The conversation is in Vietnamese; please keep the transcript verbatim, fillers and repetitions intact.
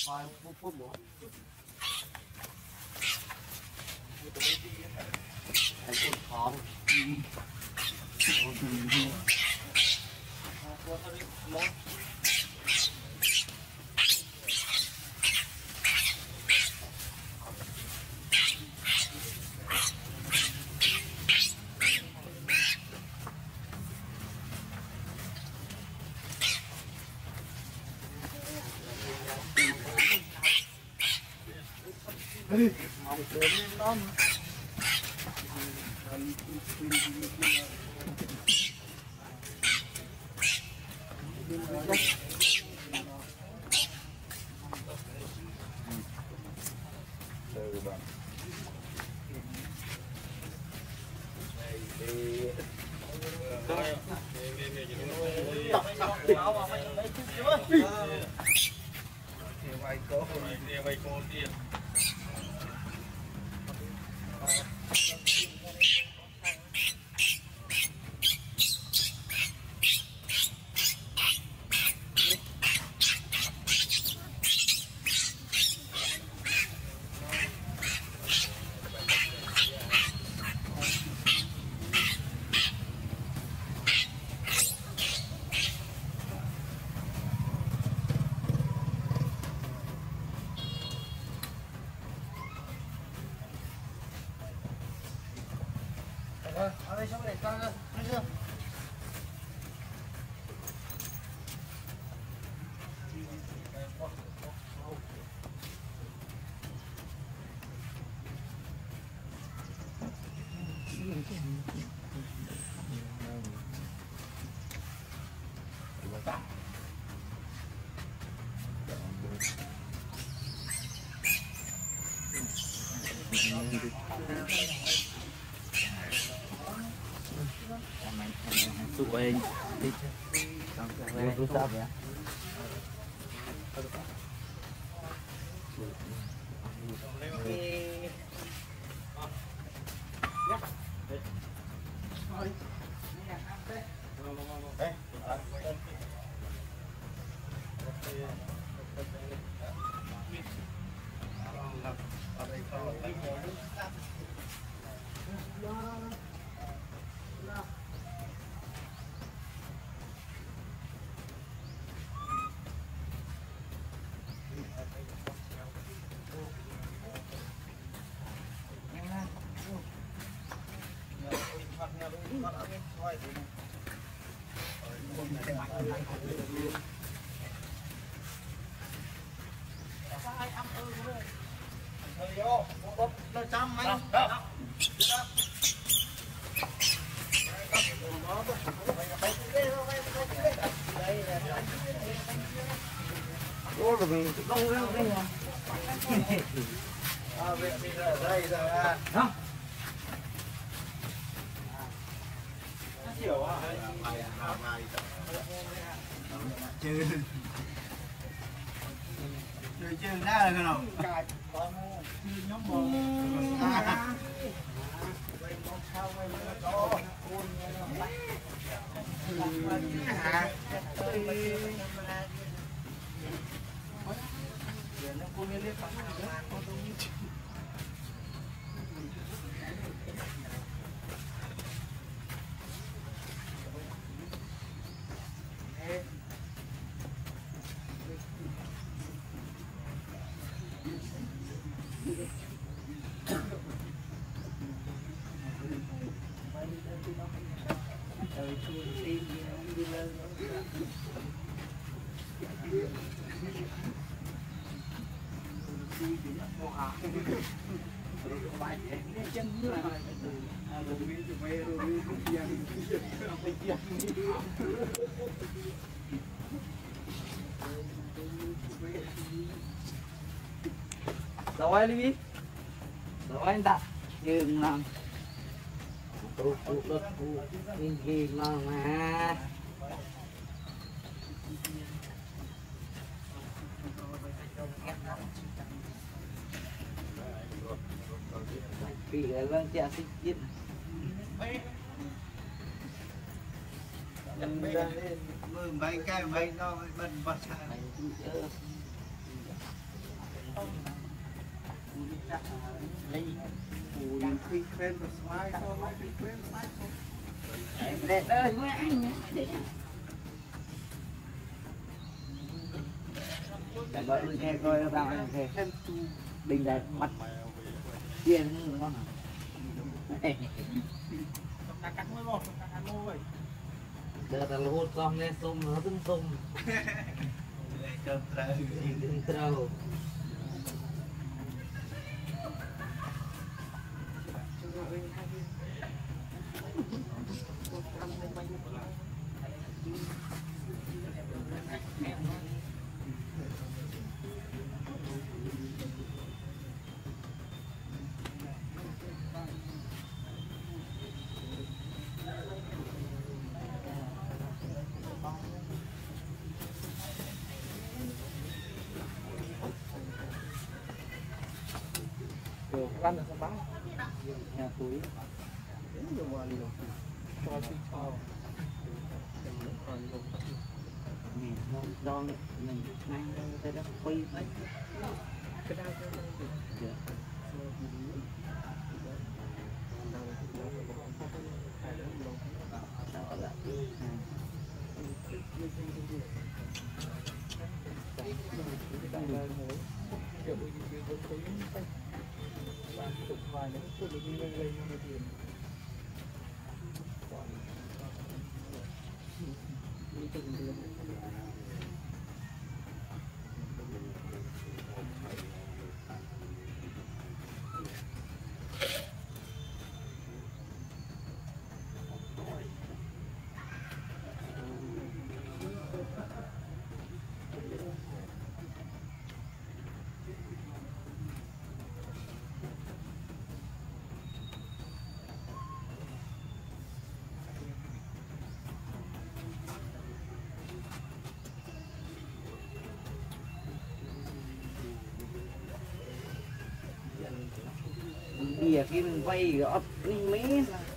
Hai phút phút nữa. Anh cũng khó. Mong đến đó mà. Từ bạn. Vay cô, vay cô tiền. Ở đây xuống để con nữa, đi chưa? tụi anh đi tôi sao vậy Ủa rồi mình không rêu cái gì à, bây giờ đây giờ à hả chiều à chơi chơi chơi ra là cái nào cài nhóm bò rồi đi rồi anh ta dừng làm tụt tụt tụt nhìn gì mà mà bị lên chả xích chết mười mấy cái mấy nó bên bắt sai lấy ui khi khen và slide thôi khi khen slide thôi em đẹp ơi với anh nhé để gọi mình nghe coi tao anh nghe đình đẹp mặt tiền đúng không ta cắt mới một ta cắt môi giờ ta hút xong nghe sung nó từng sung cơm trâu từng trâu rồi ăn là sao bán nhà túi rồi mà đi đâu cho xin cho mình không cho mình ngay đây đã quay đấy cái đau cho được đó là bìa kia mình vay gót mấy